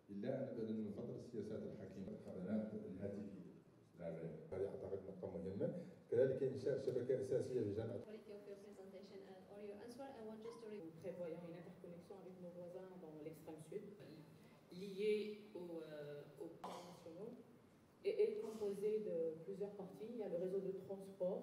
الا ان بدل نفضل السياسات الحكيمه الخدمات الهاتفيه العامه، هذه اعتقد نقطه مهمه. كذلك انشاء شبكه اساسيه لجامعه. Prévoyant une interconnexion avec nos voisins dans l'extrême sud, liée aux plans nationaux, et est composée de plusieurs parties. Il y a le réseau de transport.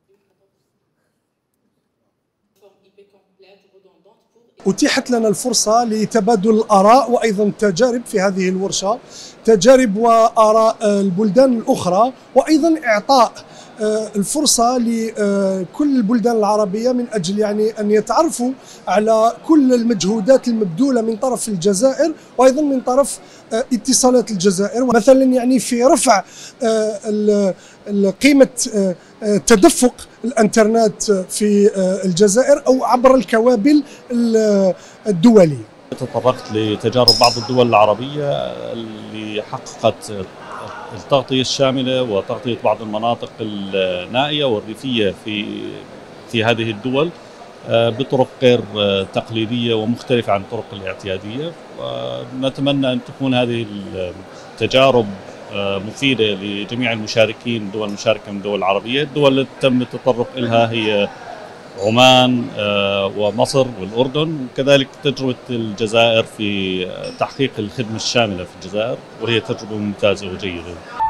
أتيحت لنا الفرصة لتبادل الآراء وأيضا التجارب في هذه الورشة، تجارب وآراء البلدان الأخرى، وأيضا إعطاء الفرصة لكل البلدان العربية من أجل أن يتعرفوا على كل المجهودات المبذولة من طرف الجزائر وأيضا من طرف اتصالات الجزائر، مثلا في رفع قيمة تدفق الانترنت في الجزائر أو عبر الكوابل الدولية. تطرقت لتجارب بعض الدول العربية اللي حققت التغطية الشاملة وتغطية بعض المناطق النائية والريفية في هذه الدول بطرق غير تقليدية ومختلفة عن الطرق الاعتيادية، ونتمنى أن تكون هذه التجارب مفيدة لجميع المشاركين، الدول المشاركة من الدول العربية. الدول التي تم التطرق إلها هي عمان ومصر والأردن، وكذلك تجربة الجزائر في تحقيق الخدمة الشاملة في الجزائر، وهي تجربة ممتازة وجيدة.